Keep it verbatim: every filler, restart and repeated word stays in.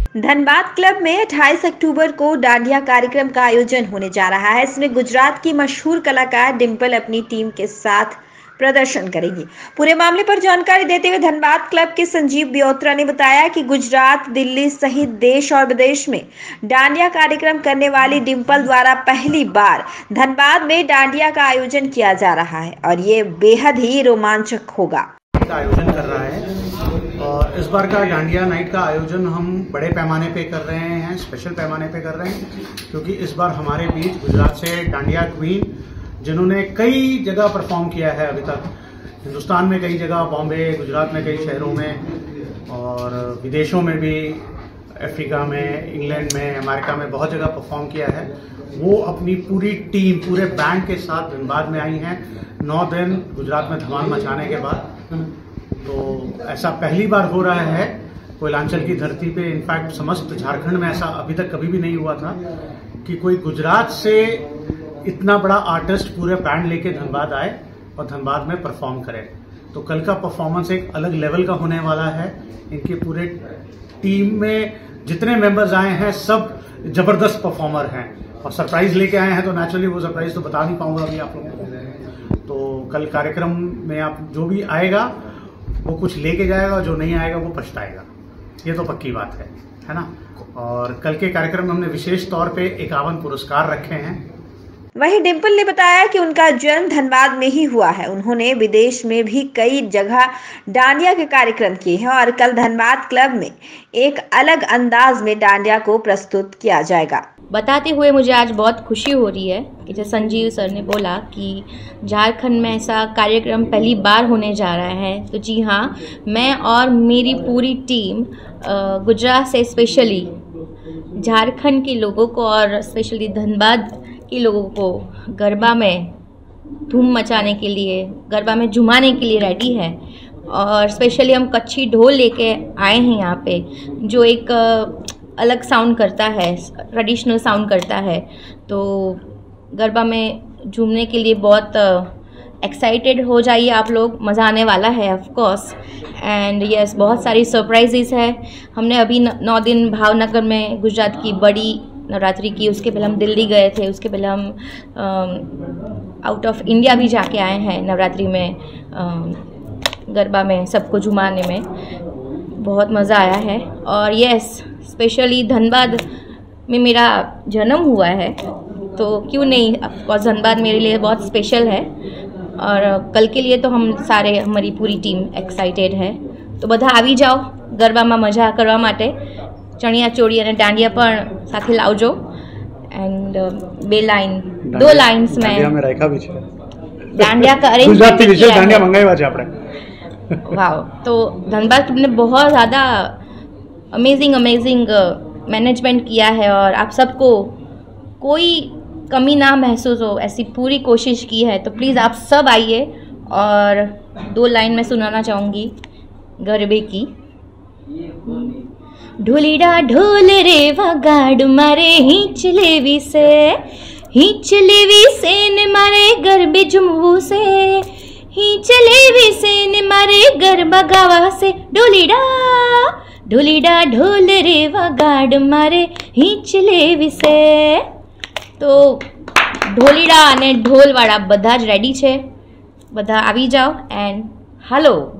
Dhanbad club में अट्ठाईस अक्टूबर को डांडिया कार्यक्रम का आयोजन होने जा रहा है। इसमें गुजरात की मशहूर कलाकार डिंपल अपनी टीम के साथ प्रदर्शन करेंगी। पूरे मामले पर जानकारी देते हुए धनबाद क्लब के संजीव बियोत्रा ने बताया कि गुजरात, दिल्ली सहित देश और विदेश में डांडिया कार्यक्रम करने वाली डिंपल द्वारा पहली बार धनबाद में डांडिया का आयोजन किया जा रहा है और ये बेहद ही रोमांचक होगा। का आयोजन कर रहा है और इस बार का डांडिया नाइट का आयोजन हम बड़े पैमाने पे कर रहे हैं, स्पेशल पैमाने पे कर रहे हैं, क्योंकि इस बार हमारे बीच गुजरात से डांडिया क्वीन जिन्होंने कई जगह परफॉर्म किया है अभी तक, हिंदुस्तान में कई जगह, बॉम्बे, गुजरात में कई शहरों में और विदेशों में भी, अफ्रीका में, इंग्लैंड में, अमेरिका में बहुत जगह परफॉर्म किया है। वो अपनी पूरी टीम, पूरे बैंड के साथ धनबाद में आई हैं नौ दिन गुजरात में धमाल मचाने के बाद। तो ऐसा पहली बार हो रहा है कोयलांचल की धरती पे, इनफैक्ट समस्त झारखंड में ऐसा अभी तक कभी भी नहीं हुआ था कि कोई गुजरात से इतना बड़ा आर्टिस्ट पूरे बैंड लेके धनबाद आए और धनबाद में परफॉर्म करे। तो कल का परफॉर्मेंस एक अलग लेवल का होने वाला है। इनके पूरे टीम में जितने मेंबर्स आए हैं सब जबरदस्त परफॉर्मर हैं और सरप्राइज लेके आए हैं, तो नेचुरली वो सरप्राइज तो बता नहीं पाऊंगा अभी आप लोगों को। तो कल कार्यक्रम में आप जो भी आएगा वो कुछ लेके जाएगा, जो नहीं आएगा वो पछताएगा, ये तो पक्की बात है, है ना। और कल के कार्यक्रम में हमने विशेष तौर पे इक्यावन पुरस्कार रखे हैं। वहीं डिंपल ने बताया कि उनका जन्म धनबाद में ही हुआ है। उन्होंने विदेश में भी कई जगह डांडिया के कार्यक्रम किए हैं और कल धनबाद क्लब में एक अलग अंदाज में डांडिया को प्रस्तुत किया जाएगा। बताते हुए मुझे आज बहुत खुशी हो रही है कि जैसे संजीव सर ने बोला कि झारखंड में ऐसा कार्यक्रम पहली बार होने जा रहा है। तो जी हाँ, मैं और मेरी पूरी टीम गुजरात से स्पेशली झारखंड के लोगों को और स्पेशली धनबाद के लोगों को गरबा में धूम मचाने के लिए, गरबा में झुमाने के लिए रेडी है। और स्पेशली हम कच्छी ढोल लेके आए हैं यहाँ पे, जो एक अलग साउंड करता है, ट्रेडिशनल साउंड करता है। तो गरबा में झूमने के लिए बहुत एक्साइटेड हो जाइए आप लोग, मज़ा आने वाला है ऑफ कोर्स। एंड यस, बहुत सारी सरप्राइजेस है। हमने अभी नौ दिन भावनगर में गुजरात की बड़ी नवरात्रि की, उसके पहले हम दिल्ली गए थे, उसके पहले हम आउट ऑफ इंडिया भी जाके आए हैं नवरात्रि में, गरबा में सबको झुमाने में बहुत मज़ा आया है। और यस, स्पेशली धनबाद में मेरा जन्म हुआ है, तो क्यों नहीं, ऑफकोर्स धनबाद मेरे लिए बहुत स्पेशल है। और कल के लिए तो हम सारे, हमारी पूरी टीम एक्साइटेड है। तो બધા આવી જાઓ ગરબામાં મજા કરવા માટે, ચણિયા ચોળી અને દાંડિયા પણ સાથે લાવજો। એન્ડ બે લાઈન, દो લાઇન્स में દાંડિયા में રાખ્યા भी છે, દાંડિયા का अरेंज ગુજરાતી વિશેષ દાંડિયા મંગાવ્યા છે આપણે। वाओ, तो धनबाद क्लब ने बहुत ज़्यादा अमेजिंग अमेजिंग मैनेजमेंट किया है और आप सबको कोई कमी ना महसूस हो ऐसी पूरी कोशिश की है। तो प्लीज़ आप सब आइए। और दो लाइन में सुनाना चाहूँगी गरबे की। ढोलीडा ढोल रे वगाड़ मारे हींच लेवी से, हींच लेवी से ने मारे गरबे झुमवू से, हींच लेवी से ने मारे गरबा गावा से। ढोलीडा ढोलीडा ढोल रे वगाड़ मारे हींच लेवी से। तो ઢોલીડા અને ઢોલવાળા બધા જ રેડી છે, બધા આવી જાઓ એન્ડ હાલો।